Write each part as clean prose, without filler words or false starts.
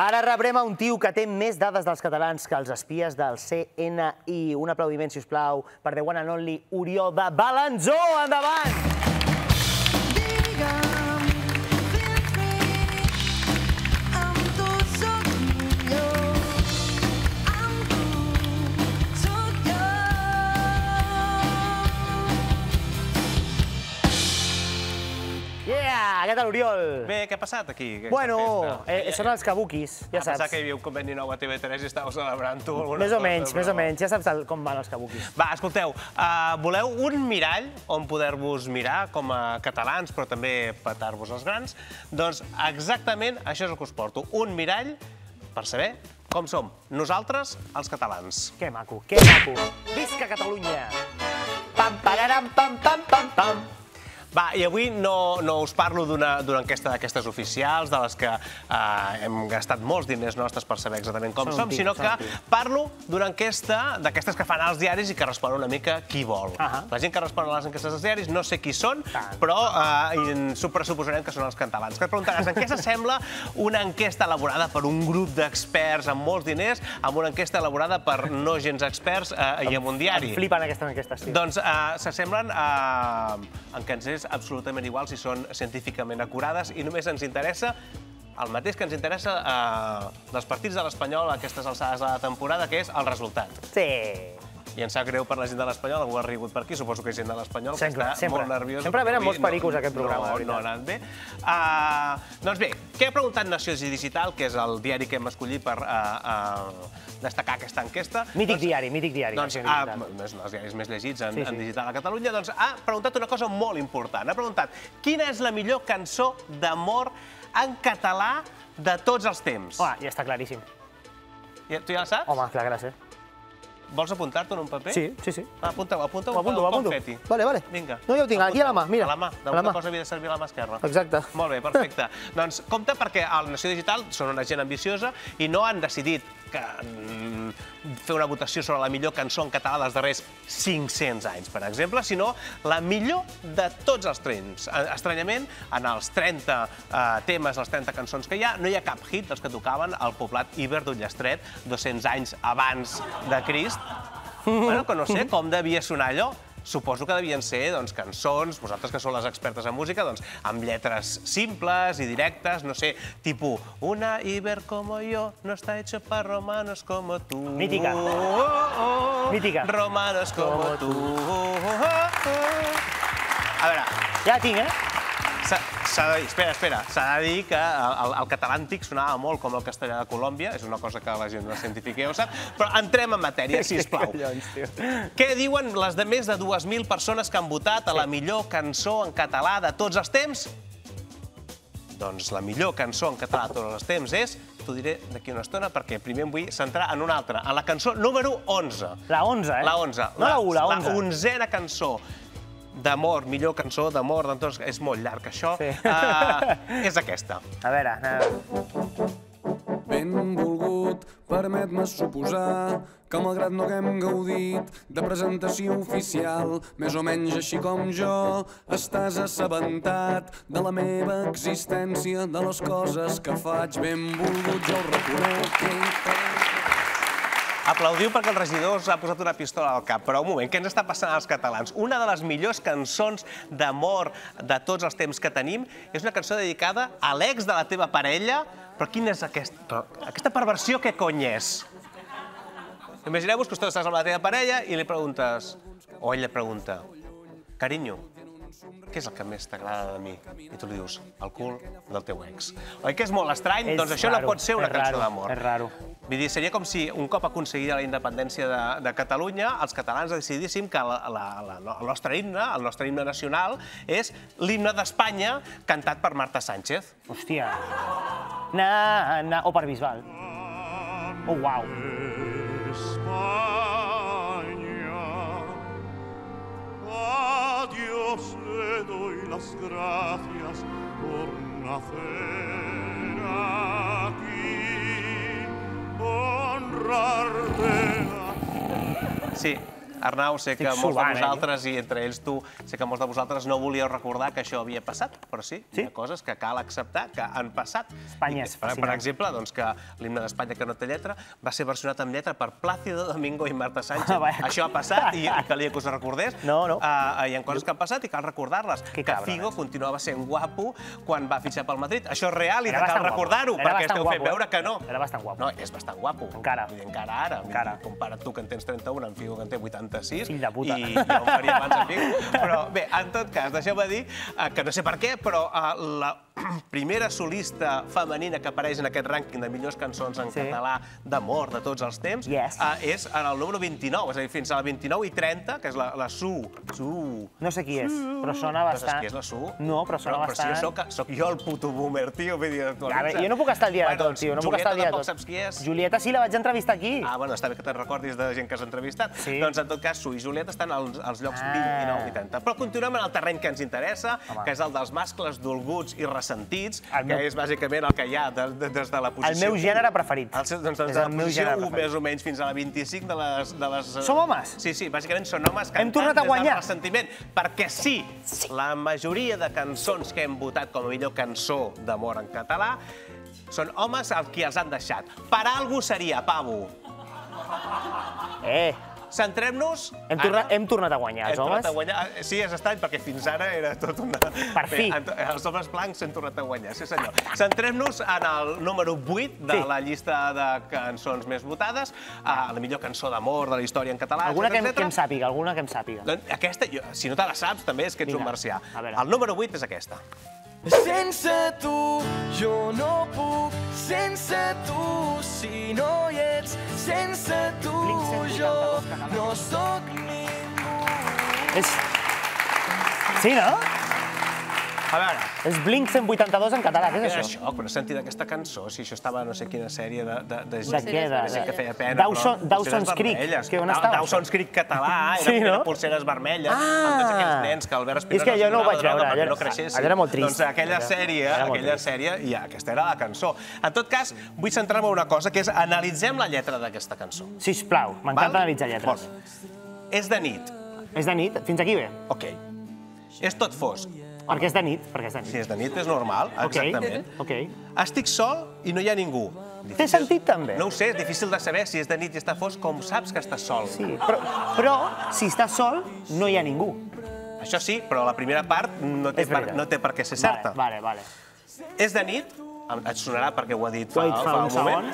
Ara rebrem a un tio que té més dades dels catalans que els espies del CNI. Un aplaudiment, si us plau, per the one and only Oriol de Balanzó. Endavant! Què tal, Oriol? Bé, què ha passat aquí? Bueno, són els kabuquis, ja saps. Pensava que hi havia un conveni nou a TV3 i estàveu celebrant-ho alguna cosa. Més o menys, ja saps com van els kabuquis. Va, escolteu, voleu un mirall on poder-vos mirar com a catalans, però també petar-vos els grans? Doncs exactament això és el que us porto. Un mirall per saber com som nosaltres, els catalans. Que maco, que maco. Visca Catalunya! Pam, pararam, pam, pam, pam, pam. Va, i avui no us parlo d'una enquesta d'aquestes oficials, de les que hem gastat molts diners nostres per saber exactament com som, sinó que parlo d'una enquesta d'aquestes que fan als diaris i que respon una mica qui vol. La gent que respon a les enquestes dels diaris no sé qui són, però pressuposarem que són els catalans. Que et preguntaràs, en què s'assembla una enquesta elaborada per un grup d'experts amb molts diners amb una enquesta elaborada per no gens experts i amb un diari? Em flipen aquestes enquestes, tio. Doncs s'assemblen en què ens és absolutament igual si són científicament acurades i només ens interessa el mateix que ens interessa dels partits de l'Espanyol a aquestes alçades de la temporada, que és el resultat. Sí. I em sap greu per la gent de l'Espanyol, algú ha rigut per aquí, suposo que és gent de l'Espanyol, que està molt nerviosa. Sempre venen molts pericos a aquest programa, de veritat. No ha anat bé. Doncs bé, què ha preguntat Nació Digital, que és el diari que hem escollit per destacar aquesta enquesta? Mític diari, mític diari. Doncs, és un dels diaris més llegits en digital a Catalunya, doncs ha preguntat una cosa molt important. Ha preguntat, quina és la millor cançó d'amor en català de tots els temps? Home, ja està claríssim. Tu ja la saps? Home, clar que la sé. Vols apuntar-t'ho en un paper? Sí. Apunta-ho Apunto. confeti. Vale. Vinga. No, ja ho tinc, aquí a la mà, mira. A la mà, d'alguna cosa havia de servir la mà esquerra. Exacte. Molt bé, perfecte. Doncs compte perquè al Nació Digital són una gent ambiciosa i no han decidit fer una votació sobre la millor cançó en català dels darrers 500 anys, per exemple, sinó la millor de tots els temps. Estranyament, en els 30 temes, les 30 cançons que hi ha, no hi ha cap hit dels que tocaven al poblat Iber d'Ullastret 200 anys abans de Crist. Bueno, que no sé com devia sonar allò. Suposo que devien ser cançons, vosaltres que sou les expertes en música, amb lletres simples i directes, no sé, tipus Una Iber como yo no está hecho para romanos como tú. Mítica. Mítica. Romanos como tú. A veure... Ja la tinc, Espera, s'ha de dir que el català antic sonava molt com el castellà de Colòmbia, és una cosa que la gent científica ja ho sap, però entrem en matèria, sisplau. Què diuen les de més de 2.000 persones que han votat a la millor cançó en català de tots els temps? Doncs la millor cançó en català de tots els temps és, t'ho diré d'aquí una estona, perquè primer em vull centrar en una altra, en la cançó número 11. La 11, La 11. No la 1, la 11. La 11a cançó d'amor, millor cançó d'amor, doncs és molt llarg, això. És aquesta. A veure... Benvolgut, permet-me suposar que malgrat no haguem gaudit de presentació oficial, més o menys així com jo, estàs assabentat de la meva existència, de les coses que faig. Benvolgut, jo ho reconec. Aplaudiu perquè el regidor us ha posat una pistola al cap, però un moment, què ens està passant als catalans? Una de les millors cançons d'amor de tots els temps que tenim és una cançó dedicada a l'ex de la teva parella, però quina és aquesta? Aquesta perversió què cony és? Imagineu-vos que tu estàs amb la teva parella i li preguntes, o ell li pregunta, carinyo, què és el que més t'agrada de mi? I tu li dius, el cul del teu ex. Oi que és molt estrany? Doncs això no pot ser una cançó d'amor. És raro. Vull dir, seria com si un cop aconseguida la independència de Catalunya, els catalans decidíssim que el nostre himne nacional, és l'himne d'Espanya cantat per Marta Sánchez. Hòstia. O per Bisbal. Oh, uau. A Dios le doy las gracias por nacer aquí, honrarte. Sí, Arnau, sé que molts de vosaltres, i entre ells tu, sé que molts de vosaltres no volíeu recordar que això havia passat, però sí, hi ha coses que cal acceptar que han passat. Espanya és fascinant. Per exemple, que l'himne d'Espanya, que no té lletra, va ser versionat amb lletra per Plácido Domingo i Marta Sánchez. Això ha passat i calia que us recordés. No. Hi ha coses que han passat i cal recordar-les. Que Figo continuava sent guapo quan va fitxar pel Madrid. Això és real i cal recordar-ho, perquè esteu fent veure que no. Era bastant guapo. No, és bastant guapo. Encara. Encara ara. Compara't tu, que en tens 31, amb Figo, que en té 86. Fill de puta. I jo em faria abans a Figo. Però bé, en tot cas, deixeu-me dir que no sé per què, però la primera solista femenina que apareix en aquest rànquing de millors cançons en català d'amor de tots els temps és en el número 29, és a dir, fins a la 29 i 30, que és la Su. No sé qui és, però sona bastant... No saps qui és la Su? No, però sona bastant... Però si soc jo el puto boomer, tio, vull dir, actualitza. Jo no puc estar al dia de tot, tio, no puc estar al dia de tot. Julieta tampoc saps qui és? Julieta sí, la vaig entrevistar aquí. Bueno, està bé que te'n recordis de gent que has entrevistat. Doncs, en tot cas, Su i Julieta estan als llocs 29 i 30. Però continuem en el terreny que ens interessa, que és el dels mascles dolguts i ressentits, que és bàsicament el que hi ha des de la posició... El meu gènere preferit. Doncs des de la posició 1, més o menys, fins a la 25 de les... Som homes? Sí, bàsicament són homes cantant des del ressentiment. Perquè sí, la majoria de cançons que hem votat com a millor cançó d'amor en català són homes als qui els han deixat. Per algú seria, pavo. Centrem-nos... Hem tornat a guanyar, els homes? Sí, és estrany, perquè fins ara era tot una... Per fi. Els homes blancs hem tornat a guanyar, sí senyor. Centrem-nos en el número 8 de la llista de cançons més votades, la millor cançó d'amor de la història en català, alguna que em sàpiga, alguna que em sàpiga. Aquesta, si no te la saps, també és que ets un marcià. El número 8 és aquesta. Sense tu jo no puc, sense tu si no hi ets, sense tu jo no sóc ningú. Sí, no? A veure... És Blink 182 en català, què és això? Era xoc, però he sentit aquesta cançó, si això estava a no sé quina sèrie de gent que feia pena, Dawson's Creek, que on estava? Dawson's Creek català, era pulseres vermelles, amb tots aquells nens que Albert Espinosa... És que jo no ho vaig veure, allò era molt trist. Doncs aquella sèrie, i aquesta era la cançó. En tot cas, vull centrar-me en una cosa, que és analitzem la lletra d'aquesta cançó. Sisplau, m'encanta analitzar lletres. És de nit. És de nit? Fins aquí bé. Ok. És tot fosc. Perquè és de nit, Si és de nit és normal, exactament. Estic sol i no hi ha ningú. Té sentit, també? No ho sé, és difícil de saber si és de nit i està fosc, com saps que estàs sol. Sí, però si estàs sol, no hi ha ningú. Això sí, però la primera part no té per què ser certa. Vale. És de nit, et sonarà perquè ho ha dit fa un moment.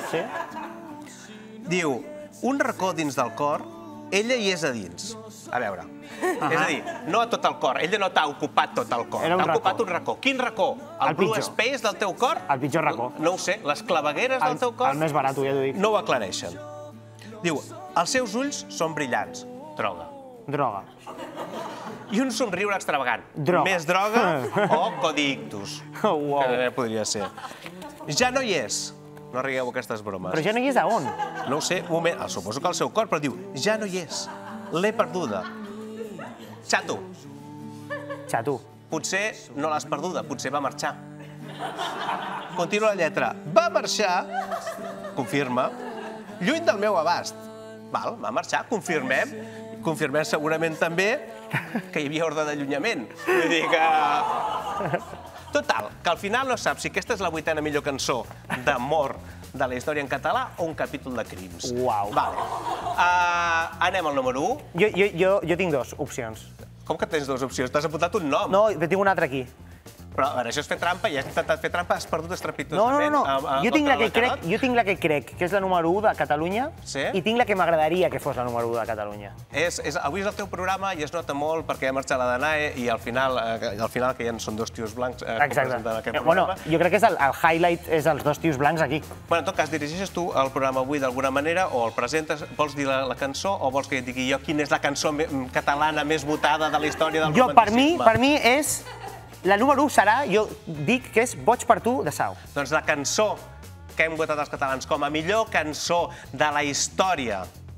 Diu, un racó dins del cor, ella hi és a dins. A veure, és a dir, no a tot el cor, ella no t'ha ocupat tot el cor, t'ha ocupat un racó. Quin racó? El Blue Space del teu cor? El pitjor racó. No ho sé, les clavegueres del teu cor? El més barat, ja t'ho dic. No ho aclareixen. Diu, els seus ulls són brillants. Droga. Droga. I un somriure extravagant. Droga. Més droga o codi ictus. Que podria ser. Ja no hi és. No rigueu aquestes bromes. Però ja no hi és a on? No ho sé, un moment, suposo que al seu cor, però diu, ja no hi és. L'he perduda. Xato. Xato. Potser no l'has perduda, potser va marxar. Continua la lletra. Va marxar, confirma, lluny del meu abast. Val, va marxar, confirmem. Confirmem segurament també que hi havia ordre d'allunyament. Vull dir que... Total, que al final no saps si aquesta és la 8a millor cançó d'amor de la història en català o un capítol de crims. Uau. Vale. Anem al número 1. Jo tinc dues opcions. Com que tens dues opcions? T'has apuntat un nom. No, tinc una altra aquí. Però, a veure, això és fer trampa, i has intentat fer trampa, has perdut estrepitosament. No. Jo tinc la que crec que és la número 1 de Catalunya i tinc la que m'agradaria que fos la número 1 de Catalunya. Avui és el teu programa i es nota molt perquè ha marxat la Danae i al final que ja són dos tios blancs que presenten aquest programa. Jo crec que el highlight és els dos tios blancs aquí. En tot cas, dirigeixes tu el programa avui d'alguna manera o el presentes? Vols dir la cançó o vols que et digui jo quina és la cançó catalana més votada de la història del romanticisme? Per mi és... La número 1 serà, jo dic que és Boig per tu, de Sau. Doncs la cançó que hem votat els catalans com a millor cançó de la història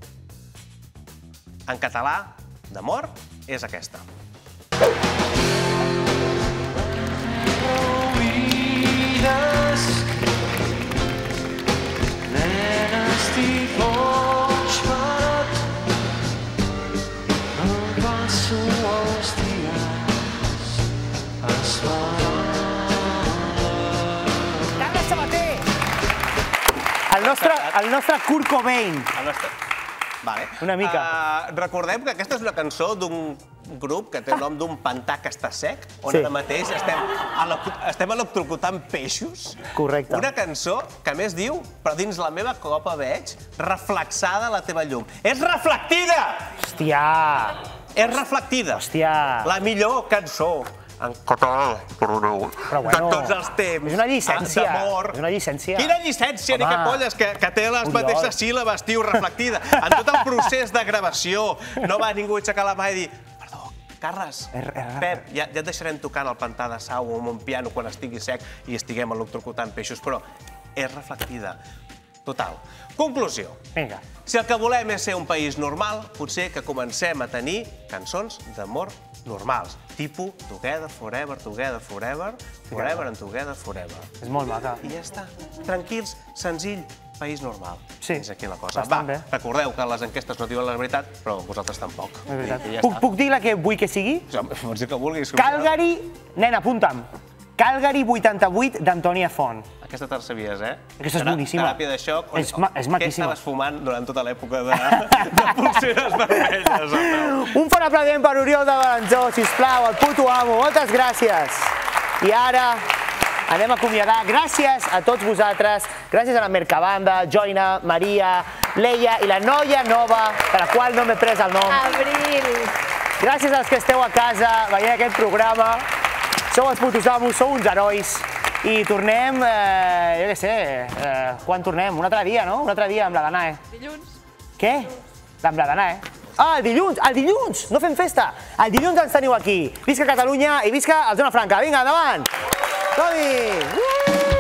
en català d'amor és aquesta. El nostre Kurt Cobain. Vale. Una mica. Recordem que aquesta és una cançó d'un grup que té el nom d'un pantà que està sec, on ara mateix estem electrocutant peixos. Correcte. Una cançó que a més diu, però dins la meva copa veig, reflexada la teva llum. És reflectida! Hòstia! És reflectida. Hòstia! La millor cançó en català, perdoneu, de tots els temps. És una llicència. D'amor. És una llicència. Quina llicència, ni que polles, que té les mateixes síl·labes, tio, reflectida. En tot el procés de gravació no va ningú aixecar la mà i dir perdó, Carles, Pep, ja et deixarem tocant el pantà de Sau amb un piano quan estigui sec i estiguem electrocutant peixos, però és reflectida. Total. Conclusió. Vinga. Si el que volem és ser un país normal, potser que comencem a tenir cançons d'amor normals, tipus Together Forever, Together Forever, Forever and Together Forever. És molt maca. I ja està. Tranquils, senzill, país normal. Sí, És aquí la cosa. bastant bé. Recordeu que les enquestes no diuen la veritat, però vosaltres tampoc. És veritat. I ja està. Puc dir la que vull que sigui? Pots dir que vulguis. Calgary, nen, apunta'm. Calgary 88 d'Antònia Font. Aquesta te la sabies, eh? Aquesta és boníssima. Teràpia de xoc. És maquíssima. Què estaves fumant durant tota l'època de pulseres vermelles? Un fort aplaudiment per Oriol de Balanzó, sisplau, el puto amo. Moltes gràcies. I ara anem a acomiadar. Gràcies a tots vosaltres. Gràcies a la Mercabanda, Joina, Maria, Leia i la noia nova, de la qual no m'he pres el nom. Abril. Gràcies als que esteu a casa veient aquest programa. Sou els putos amos, sou uns herois. I tornem, jo què sé, quan tornem? Un altre dia, no? Un altre dia amb la Danae. Dilluns. Què? Amb la Danae. Ah, el dilluns! El dilluns! No fem festa! El dilluns ens teniu aquí. Visca Catalunya i visca el Zona Franca. Vinga, endavant! Som-hi!